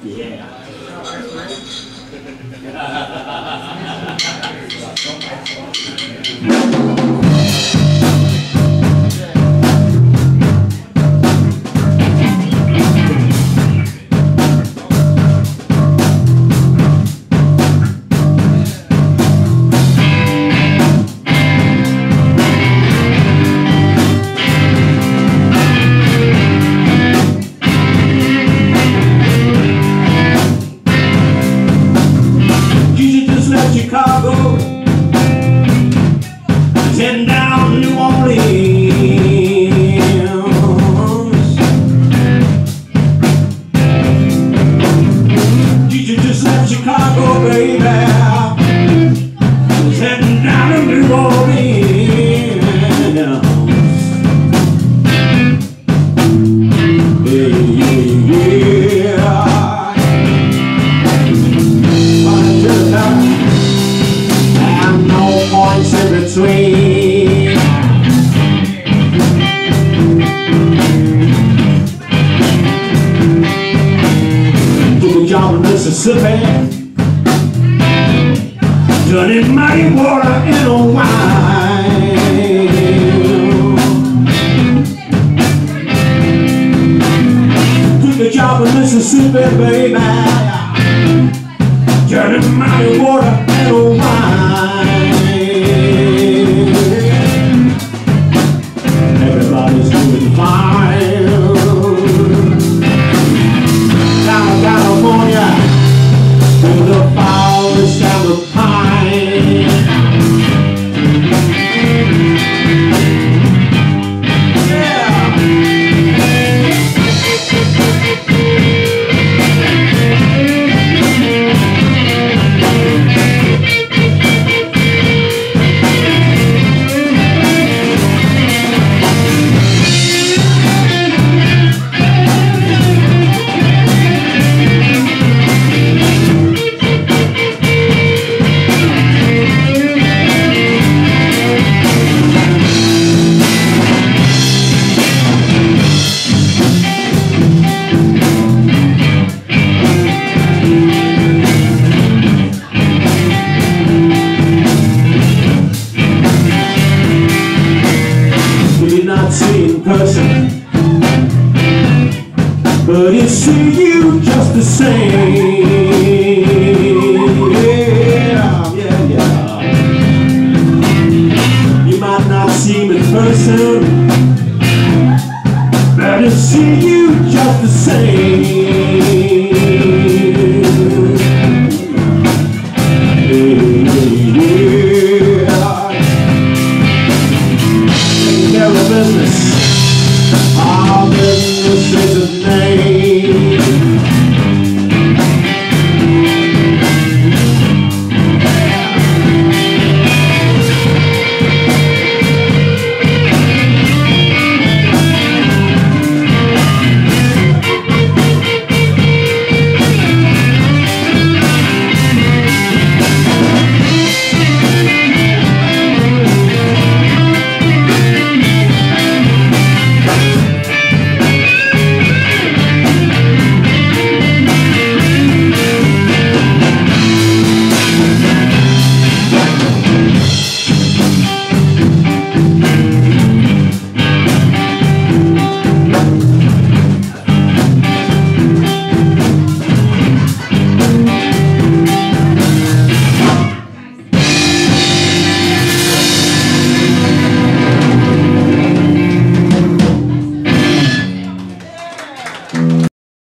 Yeah. Chicago, heading down New Orleans. You just left Chicago, baby, heading down to New Orleans. Between took a job in Mississippi, turning muddy water into wine. Took a job in Mississippi, baby, turning muddy water into wine. Everybody's doing fine down in California with the forest and the pine. In person, but it see you just the same. Yeah. You might not see him in person, but it see you just the same.